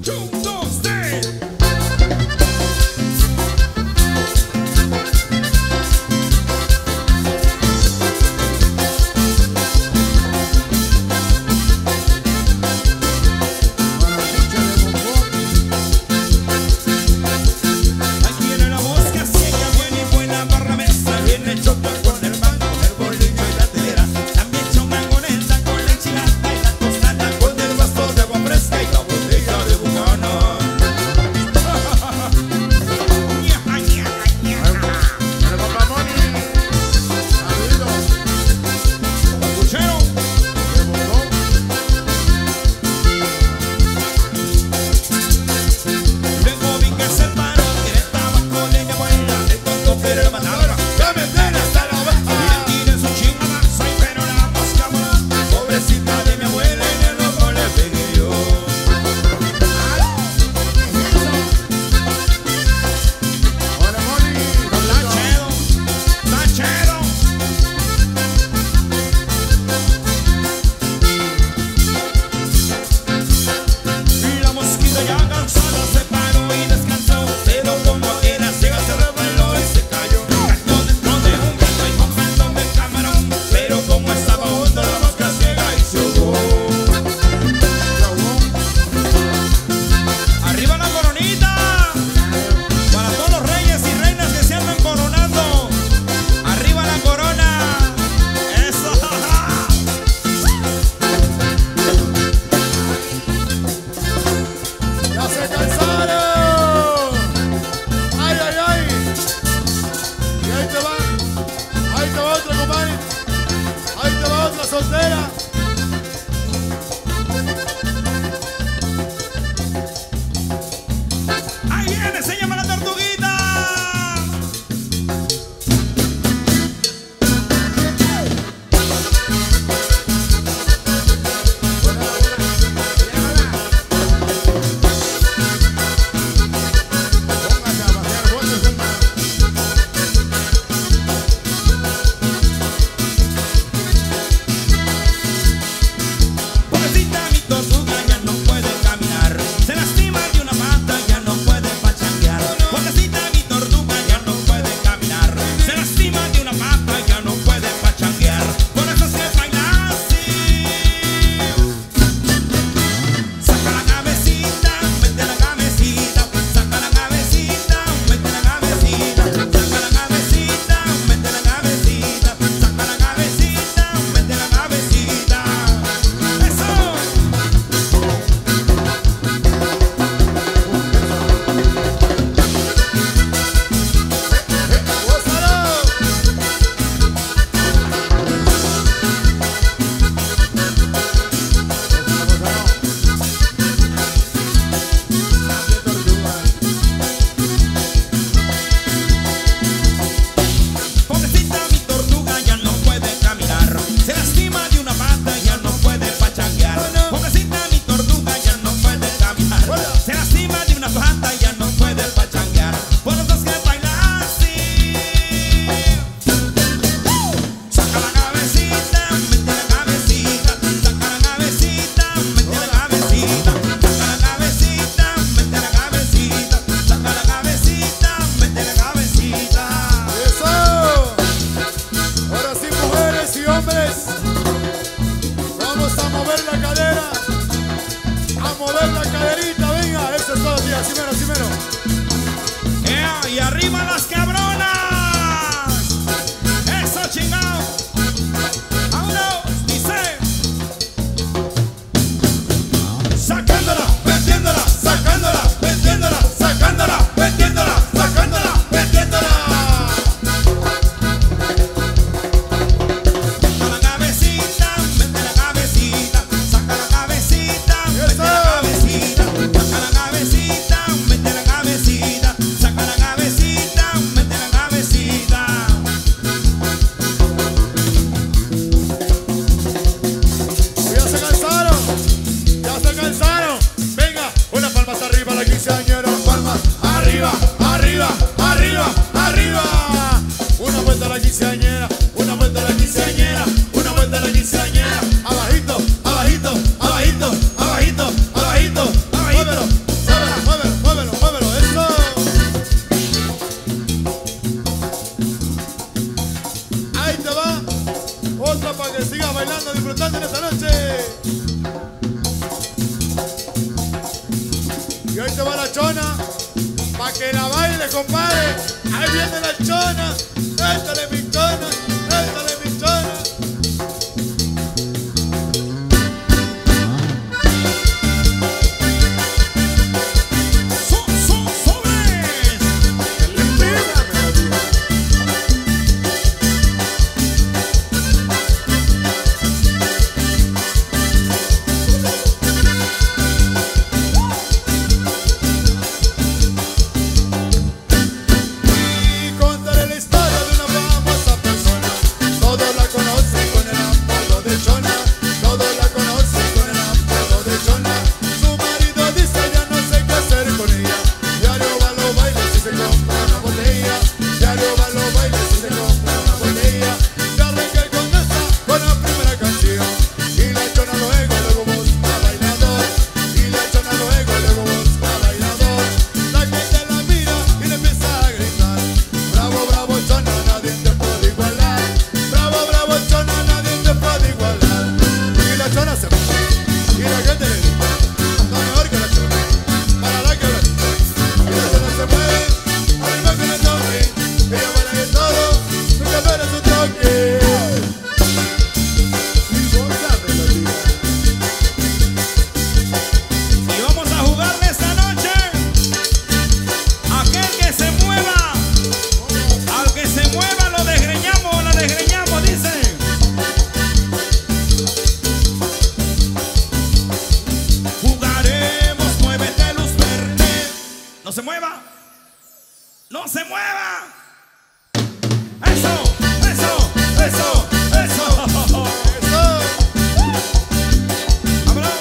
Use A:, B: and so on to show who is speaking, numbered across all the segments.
A: Y arriba las cabronas. Eso, chingado. Vámonos, dice. Sacándola, metiéndola, sacándola, metiéndola, sacándola, metiéndola, sacándola, metiéndola. Saca la cabecita, mete la cabecita, saca la cabecita, mete la cabecita, saca la cabecita, mete la cabecita, saca la cabecita, mete la cabecita.
B: Ya se cansaron, ya se cansaron. Venga, unas palmas arriba la quinceañera. Palmas arriba, arriba, arriba, arriba. Una vuelta a la quinceañera, una vuelta a la quinceañera, una vuelta a la quinceañera. Abajito, abajito, abajito, abajito, abajito, abajito. Ahí te va la chona, pa' que la baile, compadre. Ahí viene la chona, échale mi chona, échale mi chona.
A: No se mueva. No se mueva. Eso, eso, eso, eso. Vámonos.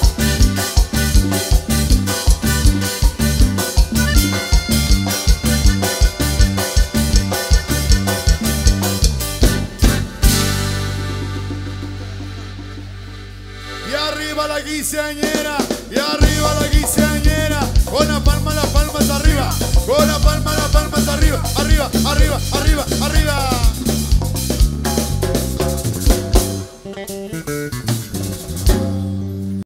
B: Y arriba la quinceañera, y arriba la quinceañera, con la palma.